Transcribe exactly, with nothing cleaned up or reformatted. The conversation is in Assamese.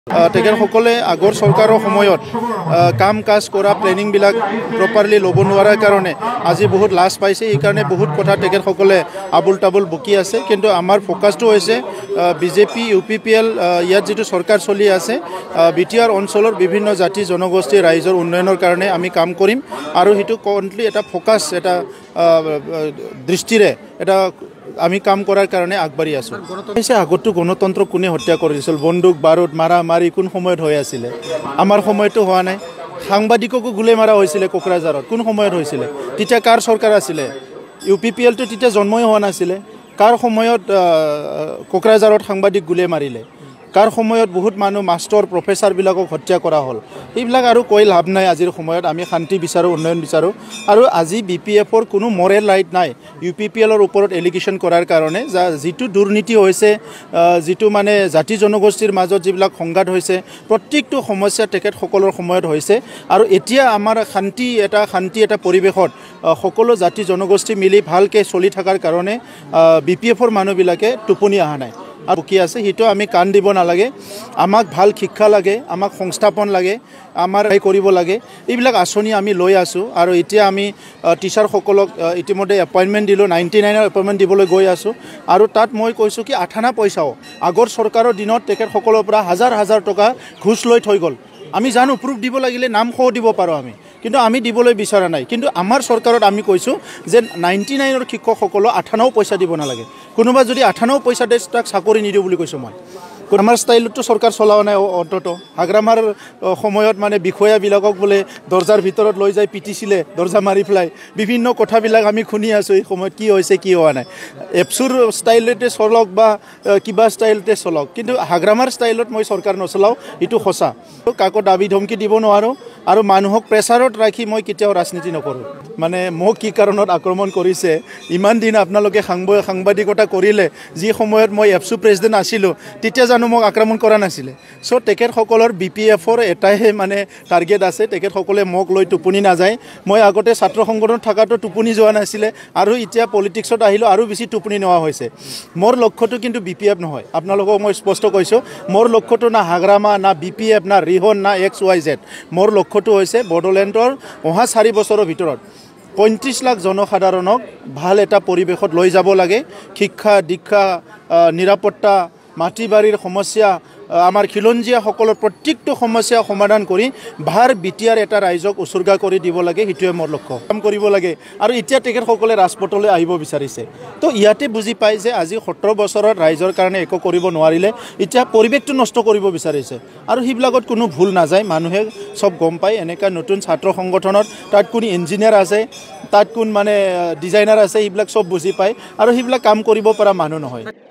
তেখেতসকলে আগৰ চৰকাৰৰ সময়ত কাম কাজ কৰা প্লেনিংবিলাক প্ৰপাৰলি ল'ব নোৱাৰাৰ কাৰণে আজি বহুত লাজ পাইছে। এইকাৰণে বহুত কথা তেখেতসকলে আবুল তাবুল বকি আছে। কিন্তু আমাৰ ফ'কাছটো হৈছে BJP U P P L ইয়াত যিটো চৰকাৰ চলি আছে বি টি আৰ অঞ্চলৰ বিভিন্ন জাতি জনগোষ্ঠী ৰাইজৰ উন্নয়নৰ কাৰণে আমি কাম কৰিম আৰু সেইটো কণ্টলি এটা ফ'কাছ এটা দৃষ্টিৰে এটা আমি কাম কৰাৰ কাৰণে আগবাঢ়ি আছোঁ। পিছে আগতো গণতন্ত্ৰ কোনে হত্যা কৰিছিল? বন্দুক বাৰুদ মাৰা মাৰি কোন সময়ত হৈ আছিলে? আমাৰ সময়তো হোৱা নাই। সাংবাদিককো গুলি মাৰা হৈছিলে কোকৰাঝাৰত, কোন সময়ত হৈছিলে? তেতিয়া কাৰ চৰকাৰ আছিলে? ইউ পি পি এলটো তেতিয়া জন্মই হোৱা নাছিলে। কাৰ সময়ত কোকৰাঝাৰত সাংবাদিক গুলি মাৰিলে? কাৰ সময়ত বহুত মানুহ মাষ্টৰ প্ৰফেচাৰবিলাকক হত্যা কৰা হ'ল? এইবিলাক আৰু কৈ লাভ নাই। আজিৰ সময়ত আমি শান্তি বিচাৰোঁ, উন্নয়ন বিচাৰোঁ। আৰু আজি বি পি এফৰ কোনো মৰেল ৰাইট নাই ইউ পি পি এলৰ ওপৰত এলিগেশ্যন কৰাৰ কাৰণে। যা যিটো দুৰ্নীতি হৈছে, যিটো মানে জাতি জনগোষ্ঠীৰ মাজত যিবিলাক সংঘাত হৈছে, প্ৰত্যেকটো সমস্যা তেখেতসকলৰ সময়ত হৈছে। আৰু এতিয়া আমাৰ শান্তি এটা শান্তি এটা পৰিৱেশত সকলো জাতি জনগোষ্ঠী মিলি ভালকৈ চলি থকাৰ কাৰণে বি পি এফৰ মানুহবিলাকে টোপনি অহা নাই আৰু কি আছে সেইটো আমি কাণ দিব নালাগে। আমাক ভাল শিক্ষা লাগে, আমাক সংস্থাপন লাগে, আমাৰ কৰিব লাগে। এইবিলাক আঁচনি আমি লৈ আছোঁ আৰু এতিয়া আমি টিচাৰসকলক ইতিমধ্যে এপইণ্টমেণ্ট দিলোঁ, নাইণ্টি নাইনৰ এপইণ্টমেণ্ট দিবলৈ গৈ আছোঁ। আৰু তাত মই কৈছোঁ কি আঠানা পইচাও আগৰ চৰকাৰৰ দিনত তেখেতসকলৰ পৰা হাজাৰ হাজাৰ টকা ঘোচ লৈ থৈ গ'ল। আমি জানো প্ৰুফ দিব লাগিলে নাম সহ দিব পাৰোঁ আমি, কিন্তু আমি দিবলৈ বিচৰা নাই। কিন্তু আমাৰ চৰকাৰত আমি কৈছোঁ যে নাইণ্টি নাইনৰ শিক্ষকসকলক আঠানাও পইচা দিব নালাগে। কোনোবা যদি আঠানাও পইচা দিয়ে তাক চাকৰি নিদিওঁ বুলি কৈছোঁ মই। আমাৰ ষ্টাইলতো চৰকাৰ চলোৱা নাই। অন্তত হাগ্ৰামাৰ সময়ত মানে বিষয়াবিলাকক বোলে দৰ্জাৰ ভিতৰত লৈ যাই পিটিছিলে, দৰ্জা মাৰি পেলাই। বিভিন্ন কথাবিলাক আমি শুনি আছোঁ এই সময়ত কি হৈছে কি হোৱা নাই। এপচুৰ ষ্টাইলতে চলক বা কিবা ষ্টাইলতে চলক, কিন্তু হাগ্ৰামাৰ ষ্টাইলত মই চৰকাৰ নচলাওঁ, এইটো সঁচা। কাকো দাবী ধমকি দিব নোৱাৰোঁ আৰু মানুহক প্ৰেছাৰত ৰাখি মই কেতিয়াও ৰাজনীতি নকৰোঁ। মানে মোক কি কাৰণত আক্ৰমণ কৰিছে, ইমান দিন আপোনালোকে সাংবাদিকতা কৰিলে, যি সময়ত মই এপচু প্ৰেছিডেণ্ট আছিলোঁ তেতিয়া জানো মোক আক্ৰমণ কৰা নাছিলে? চ' তেখেতসকলৰ বি পি এফৰ এটাই মানে টাৰ্গেট আছে, তেখেতসকলে মোক লৈ টোপনি নাযায়। মই আগতে ছাত্ৰ সংগঠনত থকাটো টোপনি যোৱা নাছিলে আৰু এতিয়া পলিটিক্সত আহিলোঁ আৰু বেছি টোপনি নোহোৱা হৈছে। মোৰ লক্ষ্যটো কিন্তু বি পি এফ নহয়, আপোনালোকক মই স্পষ্ট কৈছোঁ। মোৰ লক্ষ্যটো না হাগ্ৰামা, না বি পি এফ, না ৰিহন, না এক্স ৱাই জেড। মোৰ লক্ষ্যটো হৈছে বড়োলেণ্ডৰ অহা চাৰি বছৰৰ ভিতৰত পঁয়ত্ৰিছ লাখ জনসাধাৰণক ভাল এটা পৰিৱেশত লৈ যাব লাগে। শিক্ষা দীক্ষা, নিৰাপত্তা, মাটি বাৰীৰ সমস্যা, আমাৰ খিলঞ্জীয়াসকলৰ প্ৰত্যেকটো সমস্যা সমাধান কৰি ভাৰ বি টি আৰ এটা ৰাইজক উচৰ্গা কৰি দিব লাগে। সেইটোৱে মোৰ লক্ষ্য। কাম কৰিব লাগে। আৰু এতিয়া তেখেতসকলে ৰাজপথলৈ আহিব বিচাৰিছে। তো ইয়াতে বুজি পায় যে আজি সত্তৰ বছৰত ৰাইজৰ কাৰণে একো কৰিব নোৱাৰিলে, এতিয়া পৰিৱেশটো নষ্ট কৰিব বিচাৰিছে। আৰু সেইবিলাকত কোনো ভুল নাযায়, মানুহে চব গম পায়। এনেকুৱা নতুন ছাত্ৰ সংগঠনত তাত কোন ইঞ্জিনিয়াৰ আছে, তাত কোন মানে ডিজাইনাৰ আছে, সেইবিলাক চব বুজি পায় আৰু সেইবিলাক কাম কৰিব পৰা মানুহ নহয়।